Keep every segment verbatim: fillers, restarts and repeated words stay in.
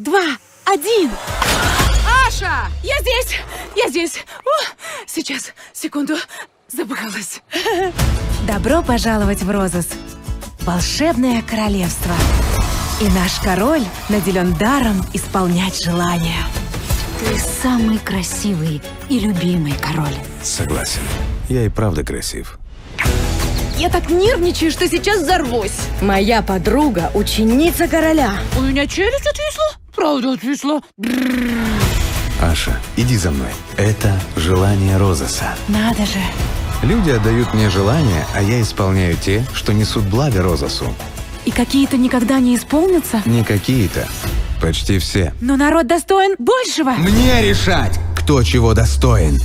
два, один. Аша! Я здесь! Я здесь! О, сейчас, секунду. Запыхалась. Добро пожаловать в Розус. Волшебное королевство. И наш король наделен даром исполнять желания. Ты самый красивый и любимый король. Согласен. Я и правда красив. Я так нервничаю, что сейчас взорвусь. Моя подруга — ученица короля. У меня челюсть отвисла? Правда отвисла? Аша, иди за мной. Это желание Розуса. Надо же. Люди отдают мне желания, а я исполняю те, что несут благо Розусу. И какие-то никогда не исполнятся? Не какие-то. Почти все. Но народ достоин большего. Мне решать, кто чего достоин.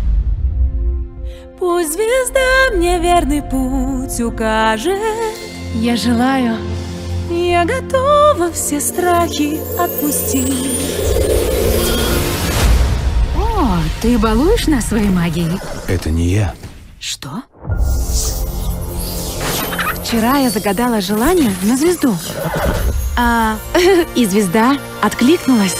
Пусть звезда мне верный путь укажет. Я желаю. Я готова все страхи отпустить. О, ты балуешь нас своей магией? Это не я. Что? Вчера я загадала желание на звезду. А, и звезда откликнулась.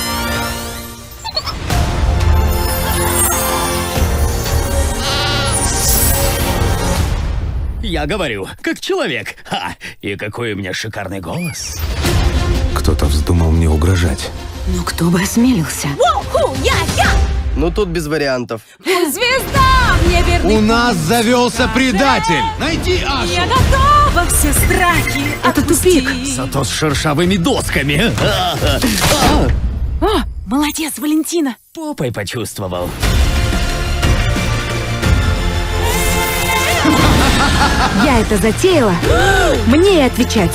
Я говорю, как человек. Ха! И какой у меня шикарный голос. Кто-то вздумал мне угрожать. Ну кто бы осмелился? Уху, я, я! Ну тут без вариантов. Пусть звезда мне верный У нас путь завелся укажет. предатель! Найди Ашу! Я готова все страхи Это отпустить. тупик. Зато с шершавыми досками. О, молодец, Валентина. Попой почувствовал. Я это затеяла. Мне и отвечать.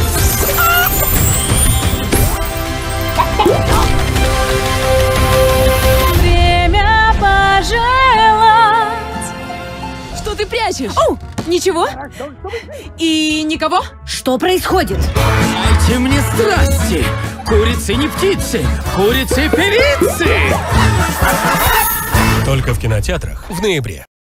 Время пожелать. Что ты прячешь? О, ничего? И никого? Что происходит? Дайте мне страсти. Курицы не птицы. Курицы певицы. Только в кинотеатрах в ноябре.